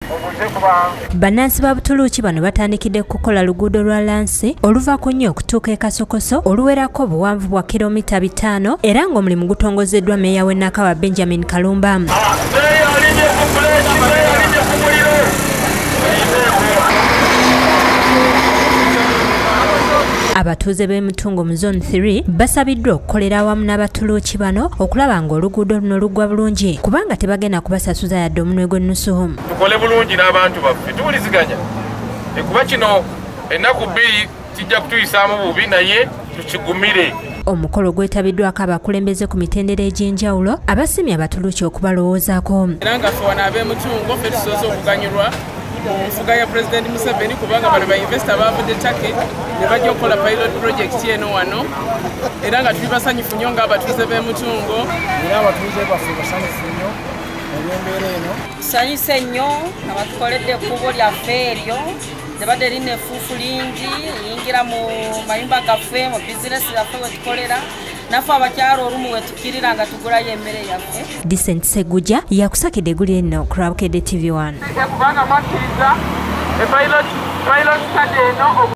Bannansi ba Butuluki bano batandikidde kukola luguudo lwa lansi oluva ku nnyo okutuuka e Kasokoso oluwerako obuwanvu bwa kilomita 5 era ng'omulimu gutongozeddwa mmeeya w'e Nakawa Benjamin Kalumba. Abatuuze b'emitungo mu zone 3 basabiddwa okukolera awamu n'Abatuluki bano okulaba ng'oluguudo luno lugwa bulungi kubanga tebagenda kubasasuza yadde omunwe gw'ennusu. Tukole bulungi n'abantu baffe tuwuliziganya kuba kino ennaku bbiri kijja kutuyisaamu bubi naye tukigumire. Omukolo gwetabiddwako abakulembeze ku mitendera egy'enjawulo abasimye Abatuluki okubalowoozaako. Era nga ffe wano ab'emitungo ffe tusoose okuganyulwa nfuga ya President Museveni kubanga bano bainvestor bavudde Turkey ne bajja okukola pilot project eno wano era nga tuli basanyufu nnyo ng'abatuuze b'emitungo era abatuuze baffe basanyufu nnyo olw'embeera eno. Tusanyuse nnyo abatukoledde ekkubo lyaffe eryo libadde lirina effuufu lingi liyingira mu mayumba gaffe mu bizinesi yaffe we tukolera naffe abakyalo olumu we tukkirira nga tugulayo emmere yaffe. Decent Seguja yakusakidde eggulu eno ku Rabukedde TV1. Kubanga mwakkiriza pilot study eno